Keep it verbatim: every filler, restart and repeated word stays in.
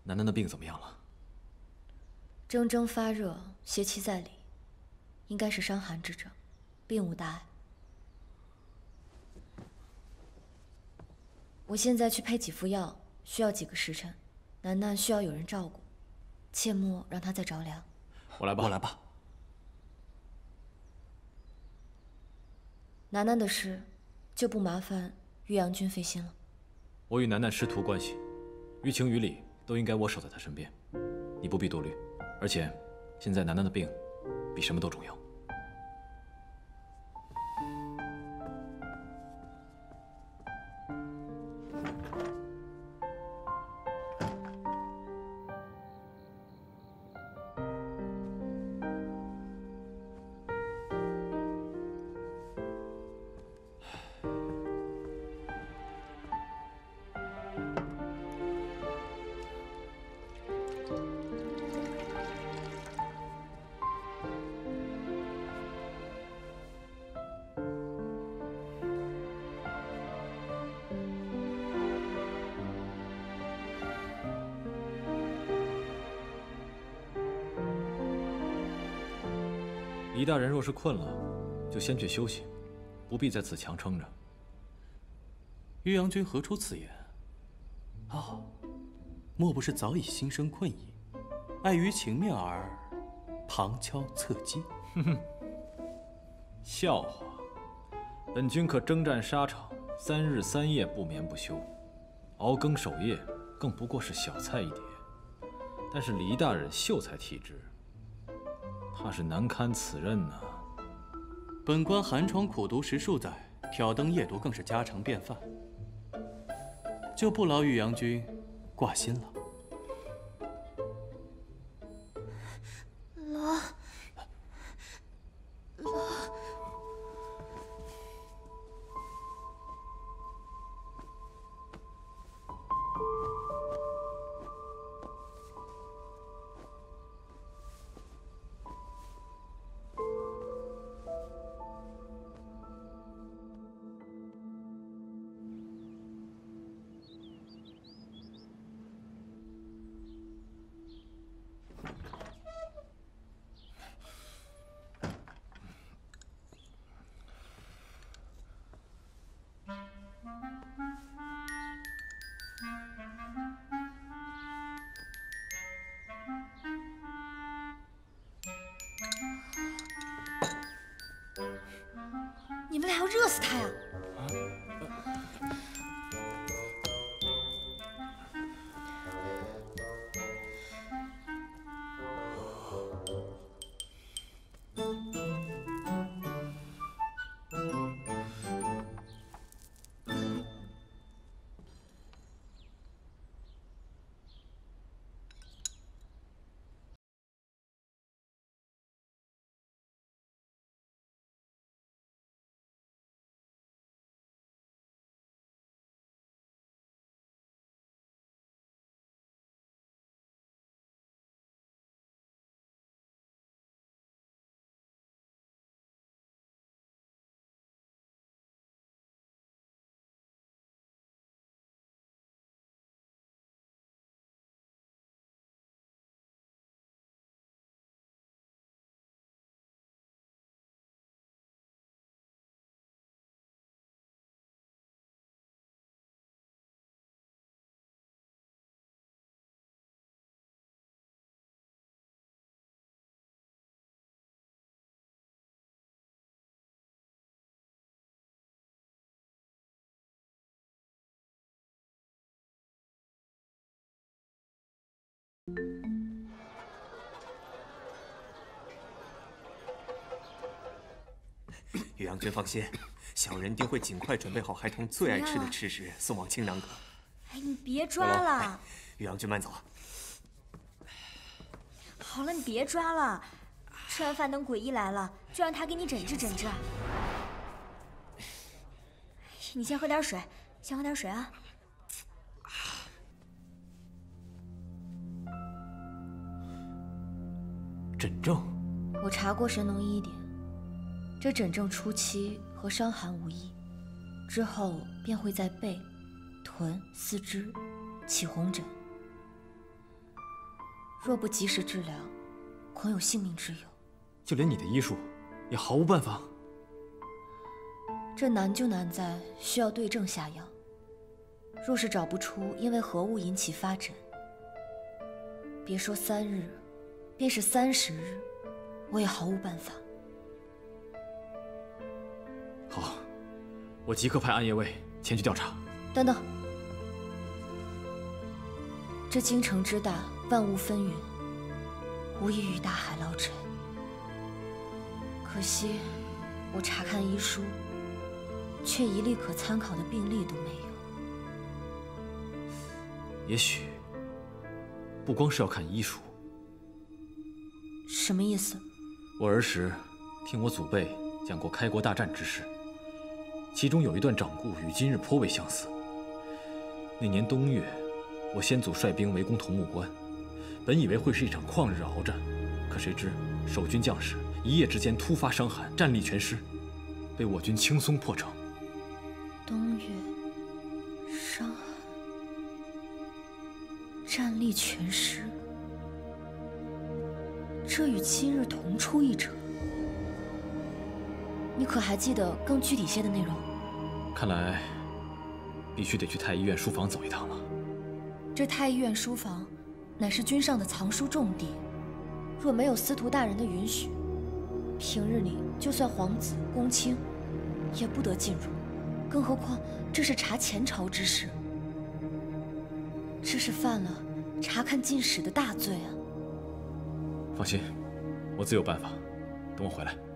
楠楠的病怎么样了？ 铮铮发热，邪气在里，应该是伤寒之症，并无大碍。我现在去配几副药，需要几个时辰。楠楠需要有人照顾，切莫让她再着凉。 我来吧，我来吧。 楠楠的事，就不麻烦玉阳君费心了。 我与楠楠师徒关系，于情于理都应该我守在她身边，你不必多虑。而且，现在楠楠的病，比什么都重要。李大人若是困了，就先去休息，不必在此强撑着。 玉阳君何出此言？哦，莫不是早已心生困意，碍于情面而旁敲侧击？ 哼哼，笑话！本君可征战沙场，三日三夜不眠不休，熬更守夜更不过是小菜一碟。但是黎大人秀才体质，怕是难堪此任呐。 本官寒窗苦读十数载，挑灯夜读更是家常便饭，就不劳玉阳君挂心了。 老老。你们俩要热死他呀！ 玉阳君放心，小人定会尽快准备好孩童最爱吃的吃食，送往青南阁。 哎，你别抓了！ 玉阳君慢走。 好了，你别抓了。吃完饭等鬼医来了，就让他给你诊治诊治。你先喝点水，先喝点水啊。 疹症， 我查过神农医典，这疹症初期和伤寒无异，之后便会在背、臀、四肢起红疹。 若不及时治疗，恐有性命之忧。 就连你的医术，也毫无办法。 这难就难在需要对症下药。若是找不出因为何物引起发疹，别说三日，便是三十日，我也毫无办法。 好，我即刻派暗夜卫前去调查。 等等，这京城之大，万物纷纭，无异于大海捞针。可惜，我查看医书，却一例可参考的病例都没有。 也许，不光是要看医书。 什么意思？ 我儿时听我祖辈讲过开国大战之事，其中有一段掌故与今日颇为相似。那年冬月，我先祖率兵围攻桐木关，本以为会是一场旷日鏖战，可谁知守军将士一夜之间突发伤寒，战力全失，被我军轻松破城。 冬月，伤寒，战力全失，这与今日同出一辙。你可还记得更具体些的内容？ 看来，必须得去太医院书房走一趟了。 这太医院书房，乃是君上的藏书重地，若没有司徒大人的允许，平日里就算皇子、公卿，也不得进入。更何况这是查前朝之事，这是犯了查看进史的大罪啊！ 放心，我自有办法。等我回来。